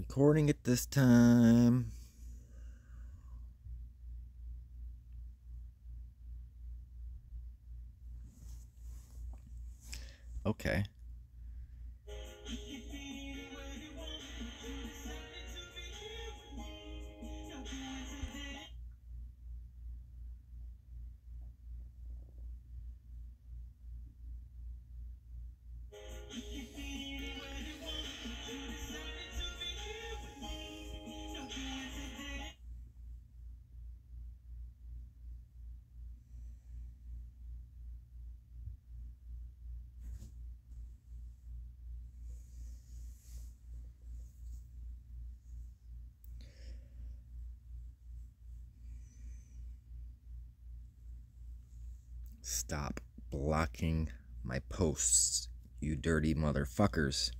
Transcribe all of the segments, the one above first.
recording it this time. Okay. Stop blocking my posts, you dirty motherfuckers.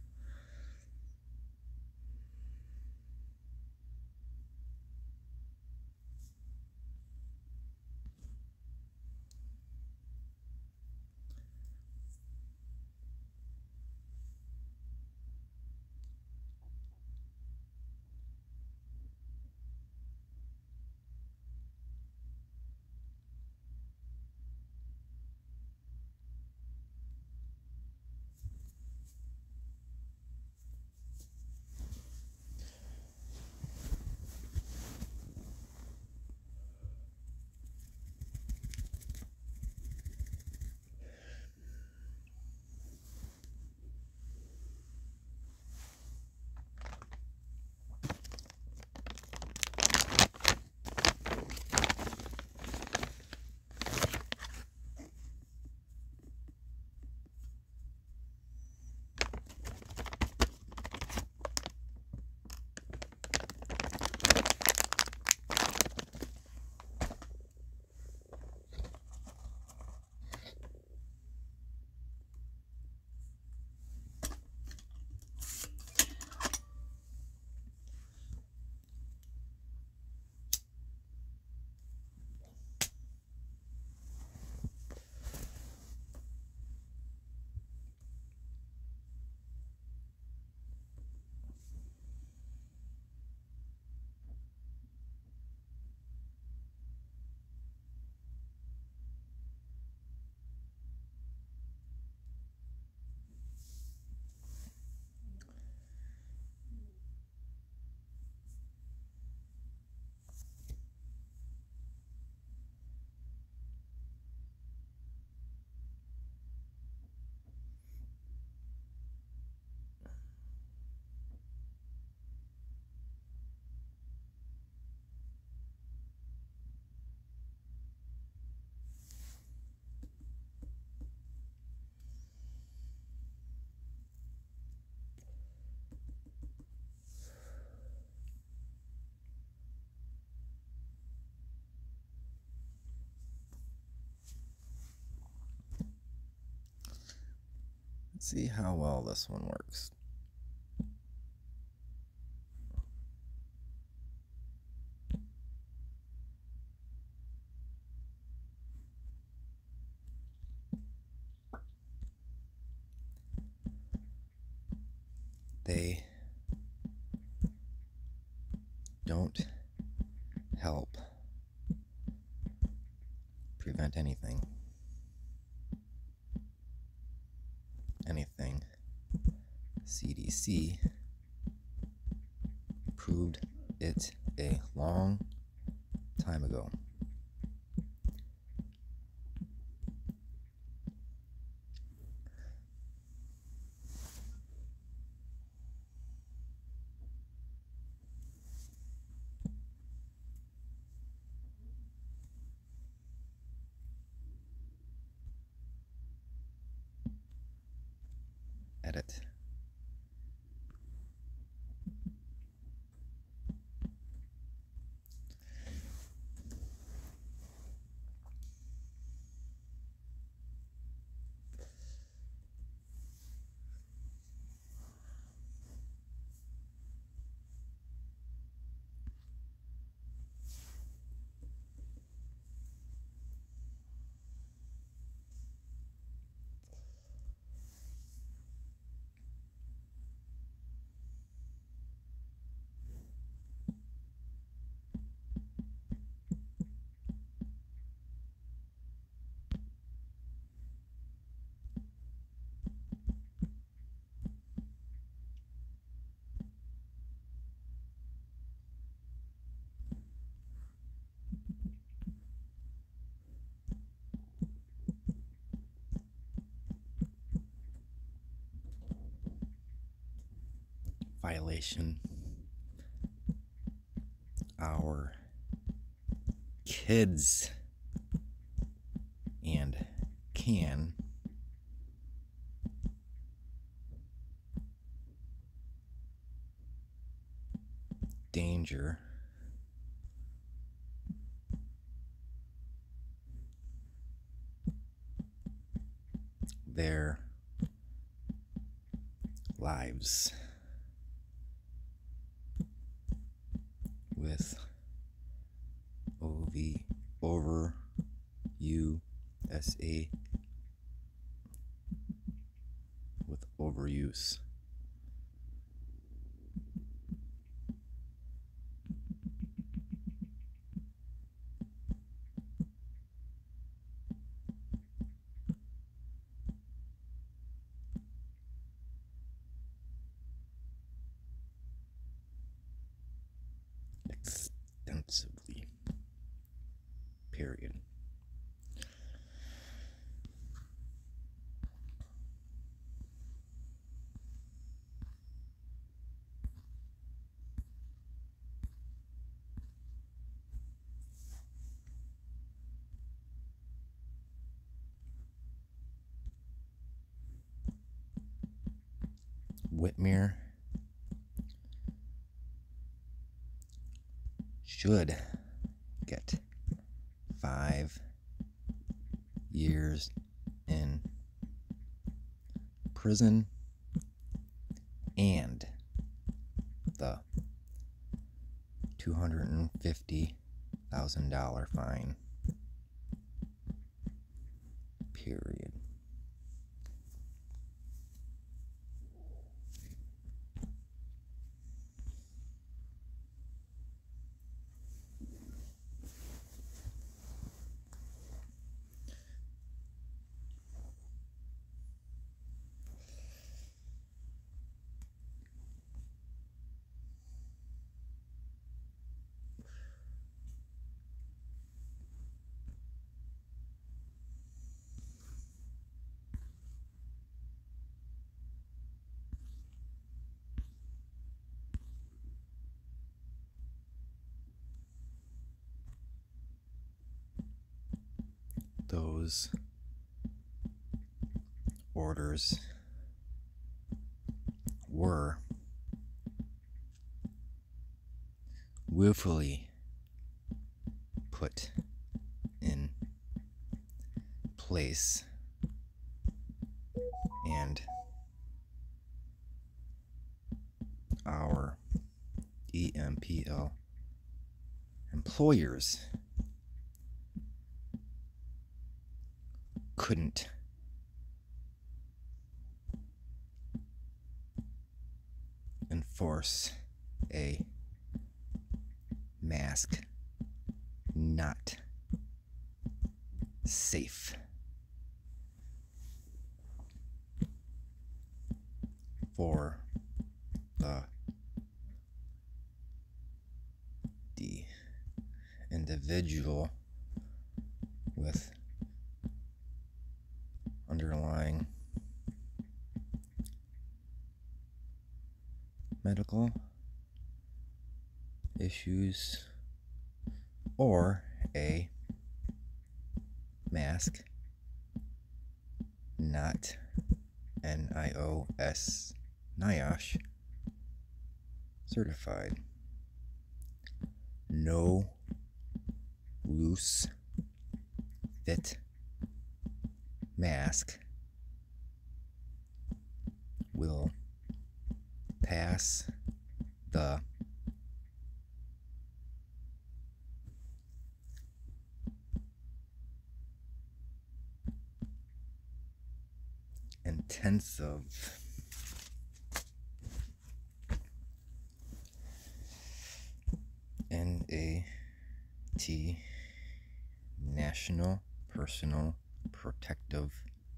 Let's see how well this one works. They don't help prevent anything. CDC proved it a long time ago. Edit. violation. Our kids and can danger their lives with with overuse. Extensively. Period. Whitmer should get 5 years in prison and the $250,000 fine. Period. Those orders were willfully put in place and our NPPTL employers couldn't enforce a mask not safe for the individual with underlying medical issues or a mask not NIOSH certified. No loose fit mask will pass the intensive NAT National Personal Protective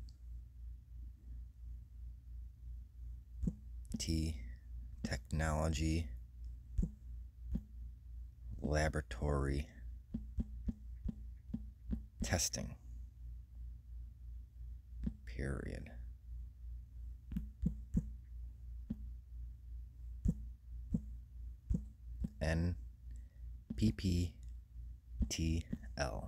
Technology Laboratory testing. Period. NPPTL.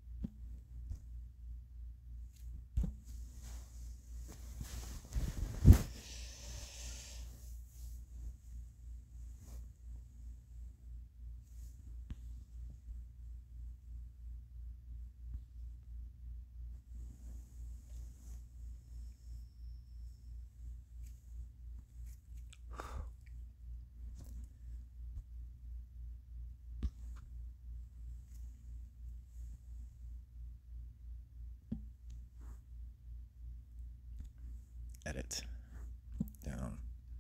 Edit down.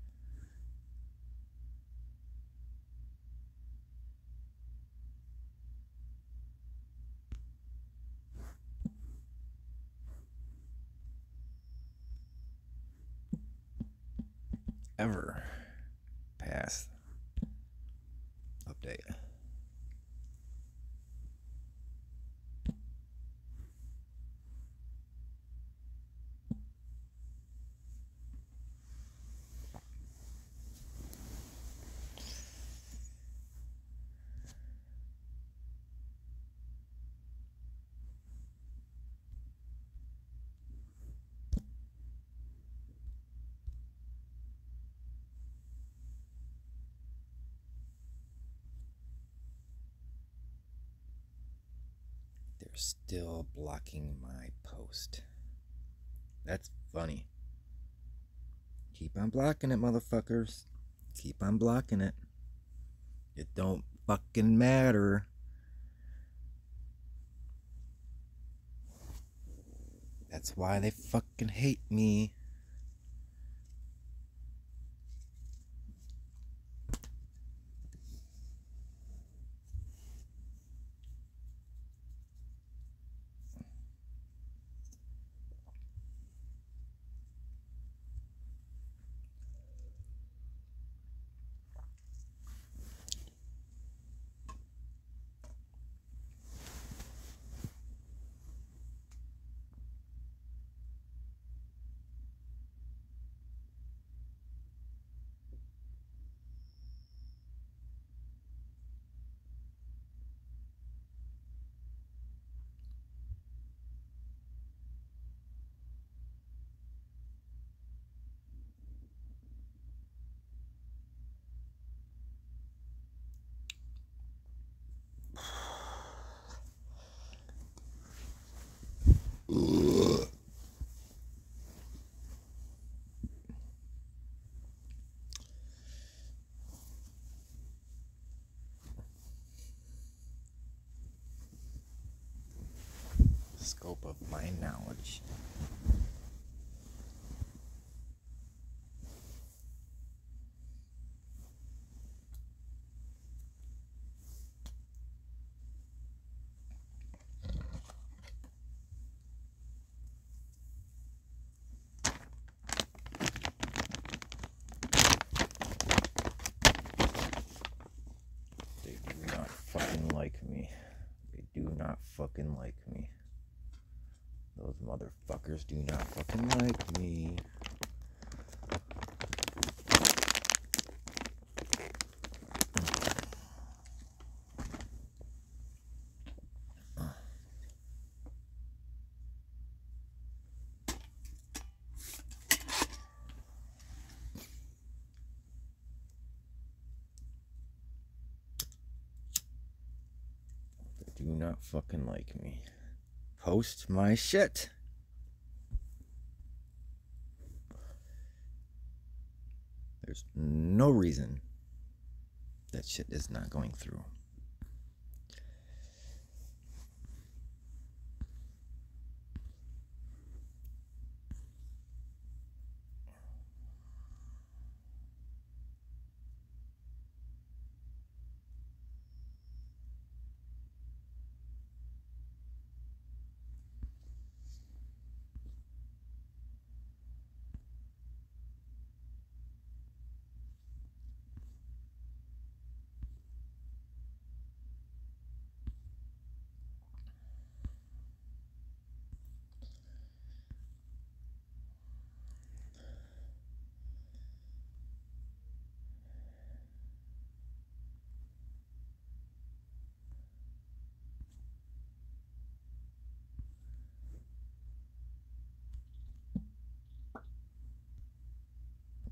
Ever pass update. They're still blocking my post. That's funny. Keep on blocking it, motherfuckers. Keep on blocking it. It don't fucking matter. That's why they fucking hate me. Scope of my knowledge. They do not fucking like me. They do not fucking like me. Those motherfuckers do not fucking like me. They do not fucking like me. Post my shit. There's no reason that shit is not going through.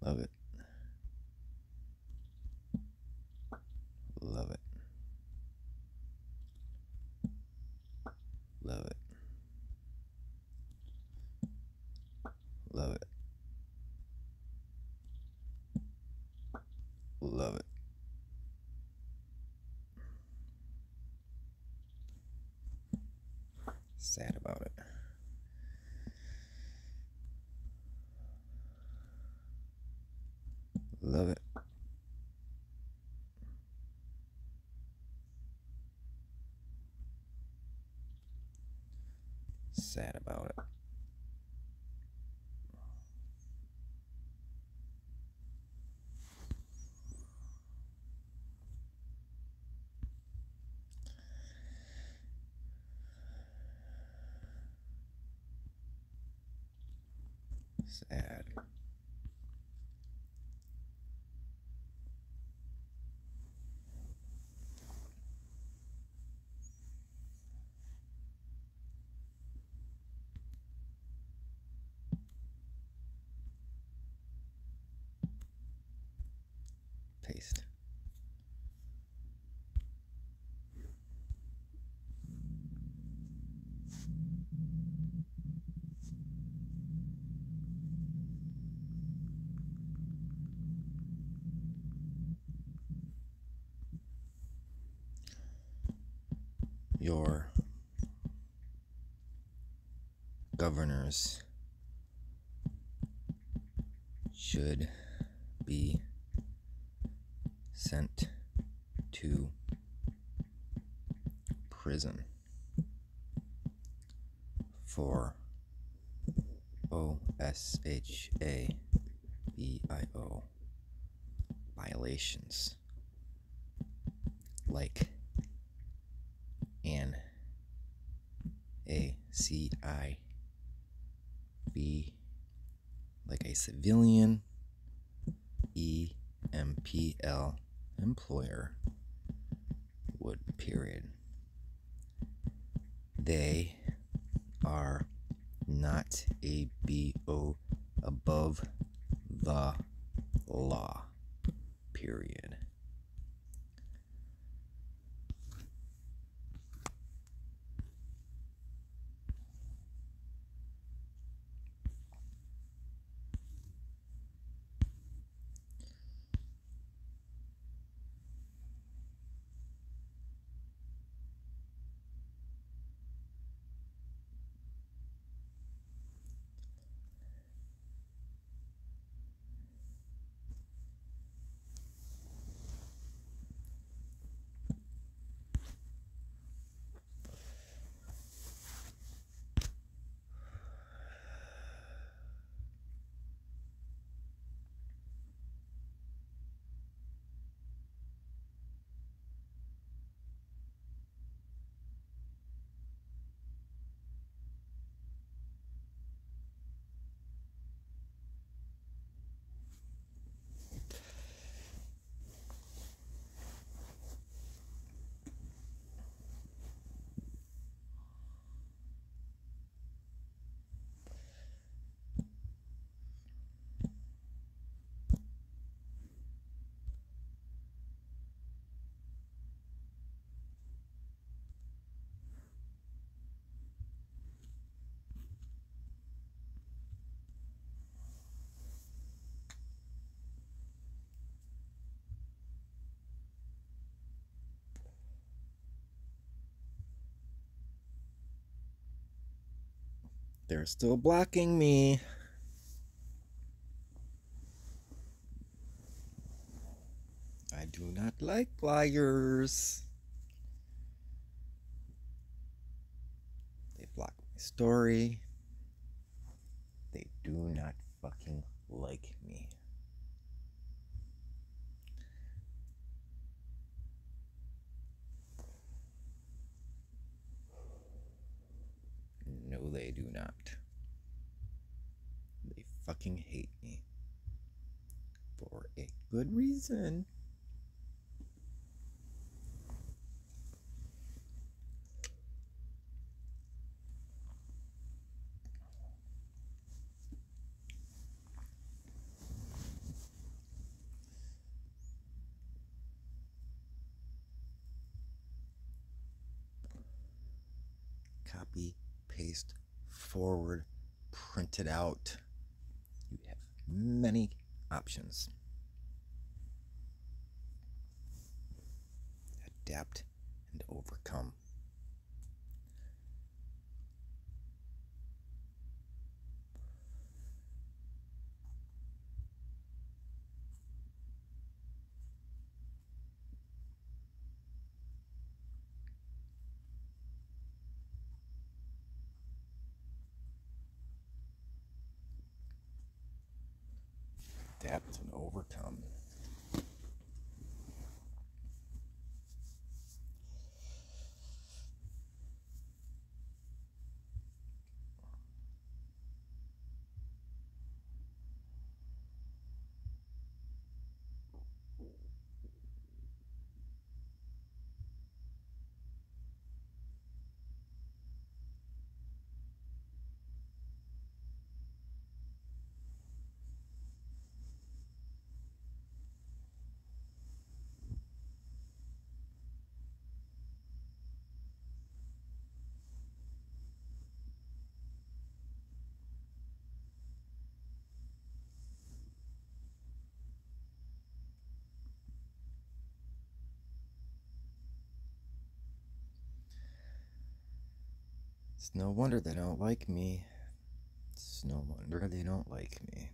Love it. Love it. Love it. Love it. Love it. Sad about it. Love it. Sad about it. Sad. Paste. Your governors should be sent to prison for OSHABIO violations like an ACIV, like a civilian EMPL employer would, period. They are not a BO above the law, period. They're still blocking me. I do not like liars. They block my story. They do not fucking like me. No, they do not. They fucking hate me. For a good reason. copy, paste, forward, print it out. You have many options. Adapt and overcome. Adapt and overcome. It's no wonder they don't like me. It's no wonder they don't like me.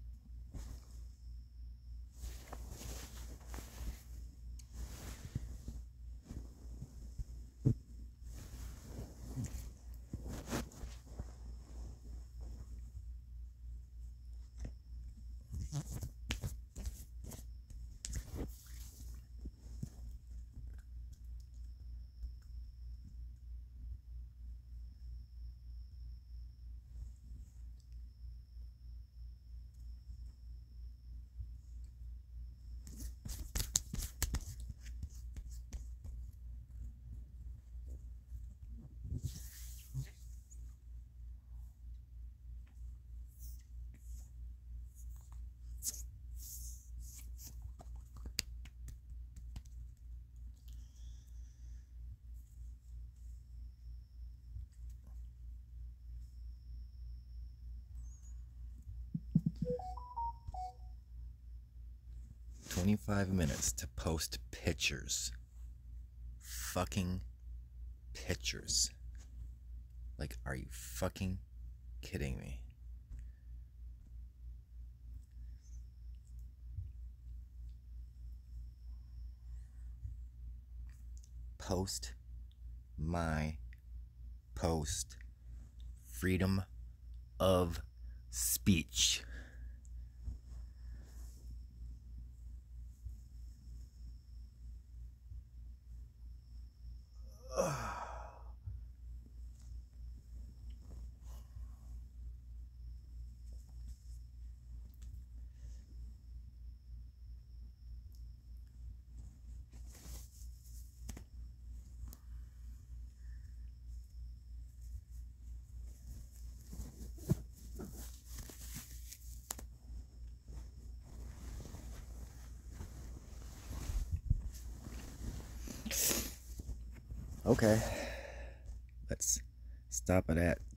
$25 to post pictures. Fucking pictures. Like, are you fucking kidding me? Post my post. Freedom of speech. Okay, let's stop it at